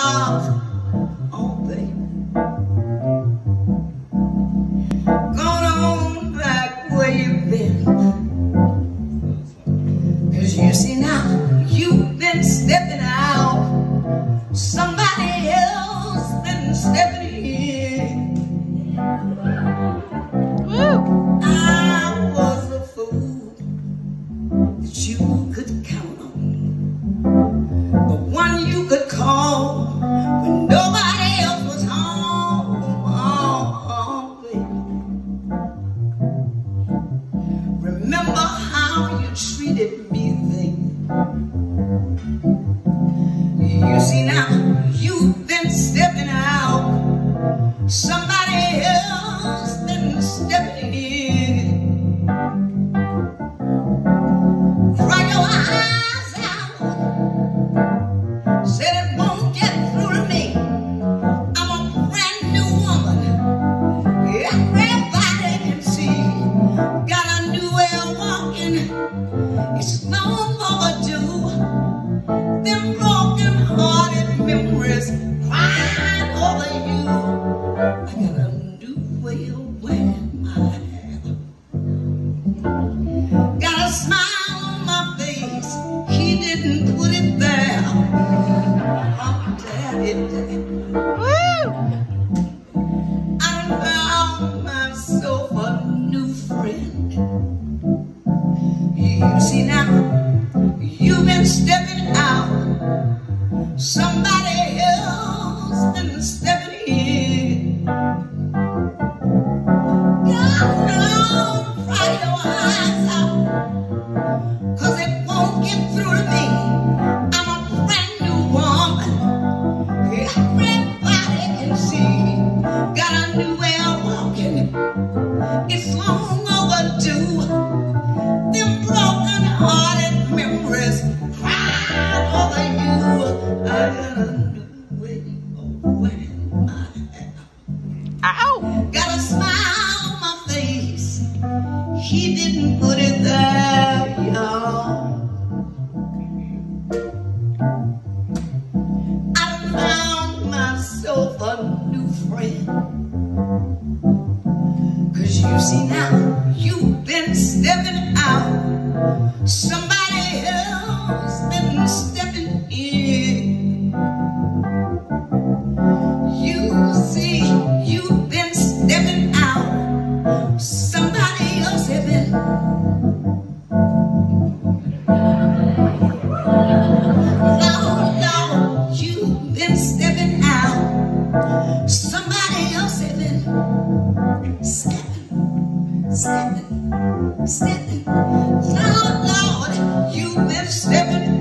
out. Oh, baby, gone on back where you've been. 'Cause you see now, you've been stepping out. Somebody else been stepping in. Woo. I was a fool that you could count on, but one you could call when nobody else was home. Oh, baby, remember how you treated me then. You see now, you've been stepping out. Somebody else been stepping in. Cry your eyes out. Said it won't get through to me. I'm a brand new woman. Everybody can see. Got a new way of walking. It's long overdue. Them broken-hearted memories crying over you. I got a new way of wearing my hair. Got a smile on my face. He didn't put it there. Oh, daddy, daddy. Woo! I found myself a new friend. You see now, you've been stepping out. Somebody else been stepping in. God, don't cry your eyes out, 'cause it won't get through to me. I'm a brand new woman. Everybody can see. Got a new way of walking. It's long overdue. Them broken-hearted memories cry over you. I got a new way of wearing my hair. Ow! Got a smile on my face. He didn't put it there, y'all. I found myself a new friend. 'Cause you see now, you've been stepping out. Somebody else been stepping in. You see, you've been stepping out. Somebody else has been. Lord, Lord, you've been stepping out. Somebody else has been stepping, stepping, stepping. Lord, Lord, you've been stepping